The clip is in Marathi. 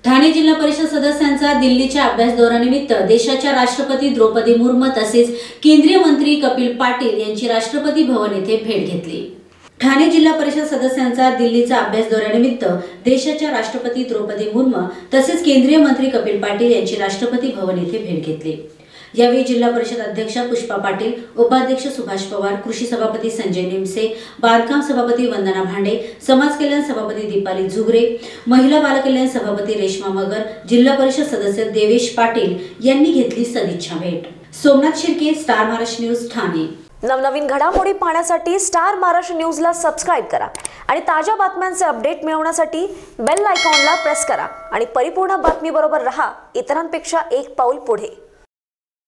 ठाणे जिल्हा परिषद सदस्यांचा दिल्लीच्या अभ्यास दौऱ्यानिमित्त देशाच्या राष्ट्रपती द्रौपदी मुर्मू तसेच केंद्रीय मंत्री कपिल पाटील यांची राष्ट्रपती भवन येथे भेट घेतली। ठाणे जिल्हा परिषद सदस्यांचा दिल्लीचा अभ्यास दौऱ्यानिमित्त देशाच्या राष्ट्रपती द्रौपदी मुर्मू तसेच केंद्रीय मंत्री कपिल पाटील यांची राष्ट्रपती भवन येथे भेट घेतली। यावेळी जिल्हा परिषद अध्यक्षा पुष्पा पाटील, उपाध्यक्ष सुभाष पवार, कृषी सभापती संजय निमसे, बांधकाम सभापती वंदना भांडे, समाज कल्याण सभापती दीपाली जुगरे, महिला बालकल्याण सभापती रेश्मा मगर, जिल्हा परिषद सदस्य देवेश पाटील यांनी घेतली सदिच्छा भेट। Somnath Shirke, Star Maharashtra news, Thane. नवनवीन घडामोडी पाहण्यासाठी स्टार महाराष्ट्र न्यूजला सबस्क्राइब करा आणि ताज्या बातम्यांचे अपडेट मिळवण्यासाठी बेल आयकॉनला प्रेस करा आणि परिपूर्ण बातमी बरोबर रहा, इतरांपेक्षा एक पाऊल पुढे।